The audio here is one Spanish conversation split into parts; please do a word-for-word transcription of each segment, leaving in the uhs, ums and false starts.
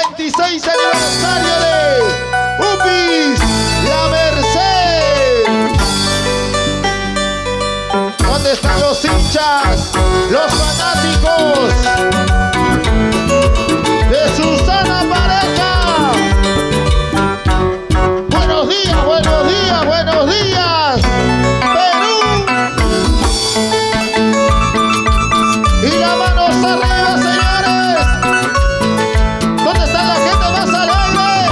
veintiséis aniversario de Upis La Merced. ¿Dónde están los hinchas, los fanáticos de Susana Pareja? Buenos días, buenos días, buenos días, Perú. Y las manos arriba, señores. ¿Dónde está la gente más alegre?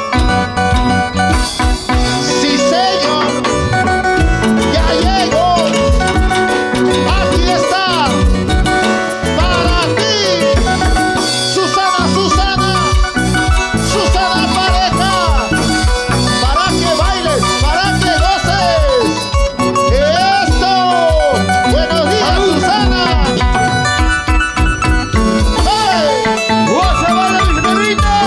Sí, señor. Ya llegó. Aquí está. Para ti. Susana, Susana. Susana Pareja. Para que bailes, para que goces. ¡Eso! Buenos días, Susana. ¡Hey! ¡Goza, baila, mi señorita!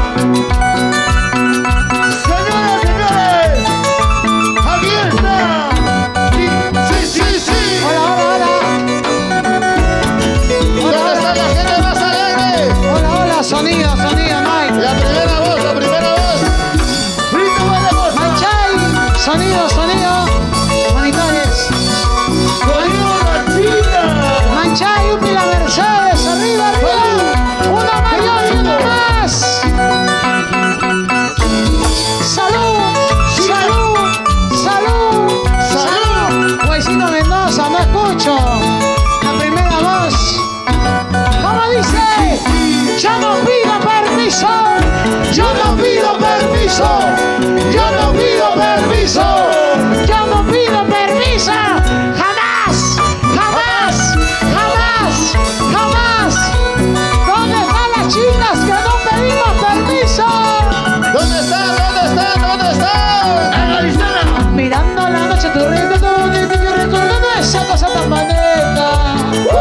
Señoras, señores, aquí está. Sí, sí, sí, sí. Hola, hola, hola. ¿Dónde está la gente más alegre? Hola, hola, sonido, sonido, Mike. La primera voz, la primera voz. Brito, buena voz. Manchai, sonido, sonido. Monitores. Sonido la China. Manchai, Upi La Mercedes, arriba, arriba. Una mayor y una más. Salud, salud, salud, salud. Huesito Mendoza, no escucho. La primera voz. ¿Cómo dice? Yo no pido permiso. Yo no pido permiso. Yo no pido permiso. Yo no pido permiso. Jamás, jamás, jamás, jamás. ¿Dónde están las chicas que no pedimos permiso? ¿Dónde están? ¿Dónde están? ¿Dónde están? ¡Analizala! Mirando la noche tu ritmo, y recordando esa cosa tan bonita.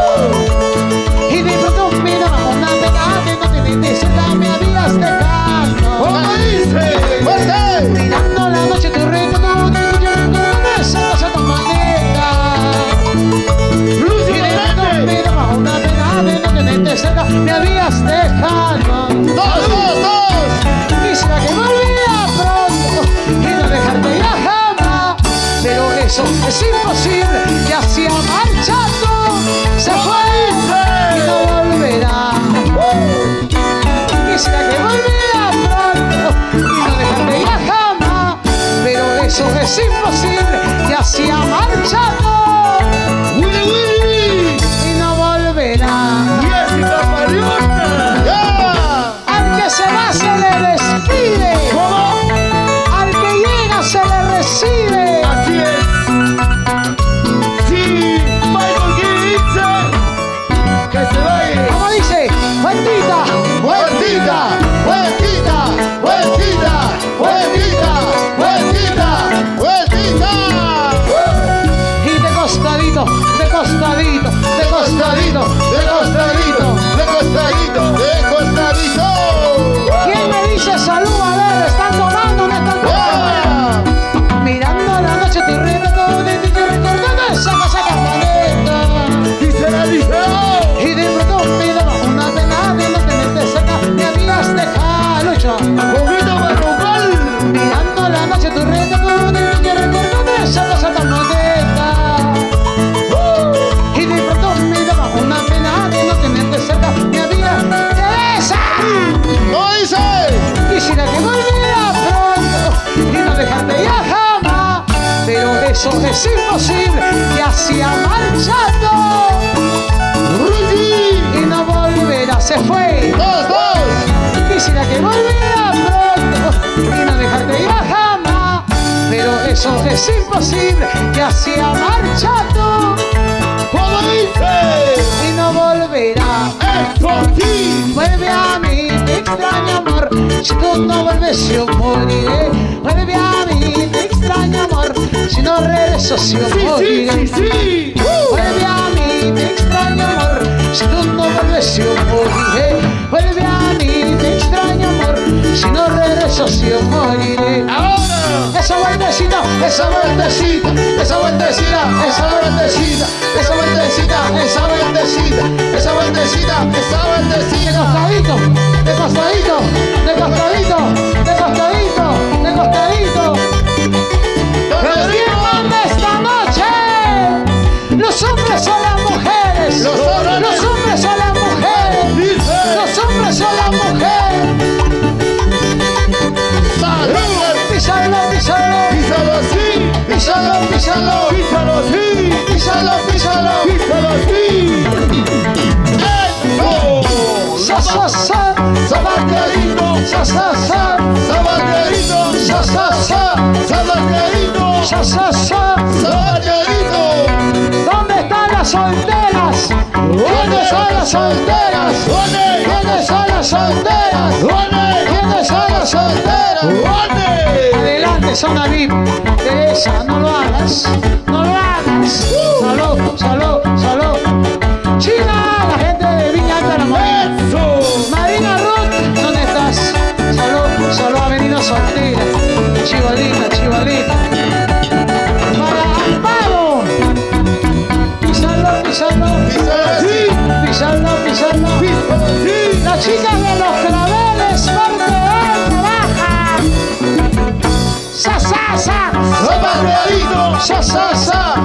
Y de pronto mira una pena que no tiene ni cerca me habías dejado. ¿Cómo dice? ¡Fuerte! Mirando la noche tu ritmo, y recordando esa cosa tan bonita. ¡Lucy Y de pronto Valente! mira una pena que no tiene ni cerca me habías dejado. ¡Dos, dos, dos! Quisiera que volviera pronto y no dejarte ya jamás. Pero eso es imposible, que hacía marchando se fue y no volverá. Quisiera que volviera pronto y no dejarte ya jamás. Pero eso es imposible, que hacía marchando ¡Willy, Willy! y no volverá. ¡Jessica Pariota! ¡Ya! Al que se va se le despide, ¿Cómo? al que llega se le recibe. Así es. Sí, Michael dice que se vaya. ¿Cómo dice? Vueltita, Vueltita, vueltita, vueltita, vueltita, vueltita, vueltita. y de costadito, de costadito, de costadito, De costadito, de costadito, de costadito. ¿Quién me dice salud? A ver, ¿están tomando o no están tomando? ¡Ya! Mirando la noche tu reto, de ti recordando esa cosa tan bonita. Dísela, dísela. Y de pronto me daba una pena de no tenerte cerca, me habías dejado, Lucho. Poquito barrocal. Mirando la noche tu reto, de ti recordando esa cosa tan bonita. Y de pronto me daba una pena de no tenerte cerca, me había Teresa. ¿No dice? Quisiera que volviera pronto y no dejarte ya jamás. Pero eso es imposible, que hacía marchando Rudy. y no volverá, se fue. Dos, dos. Quisiera que volviera pronto y no dejarte ya jamás. Pero eso es imposible, que hacía marchando ¿Cómo dice? y no volverá. Es por ti. Vuelve a mí, te extraño amor. Si tú no vuelves yo moriré. Vuelve a mí, te extraño amor. Si no regreso yo Sí, sí, moriré. sí, sí. Vuelve a mí, te extraño amor. Si tú no vuelves yo moriré. Vuelve a mí, te extraño amor. Si no regreso yo moriré. Ahora. Esa vueltecita, esa vueltecita, esa vueltecita, esa vueltecita, esa vueltecita, esa vueltecita, esa vueltecita, esa vueltecita. De costadito, de costadito. písalo, písalo. Písalo así. ¡Eso! Sa, sa, sa. Sabanderito, Sa, sa, sa. sabanderito, Sa, sa, sa. sabanderito, Sa, sa, sa. sabanderito. ¿Dónde están las solteras? ¿Quiénes son las solteras? ¡One! ¿Quiénes son las solteras? ¡One! ¿Quiénes son las solteras? ¡One! Adelante, zona V I P. Teresa, no lo hagas. No lo hagas. Salud, salud, salud. China, la gente de Viña Alta La Molina. ¡Eso! Marina Ruth, ¿dónde estás? Salud, salud, Avenida Soltera. Chivalita, chivalita. Para Amparo. Pisalo, pisalo. Písalo así. Pisalo, pisalo. Písalo así. Las chicas de los claveles, parte alta, baja. Sa, sa, sa. Sabanderito, Sa, sa, sa.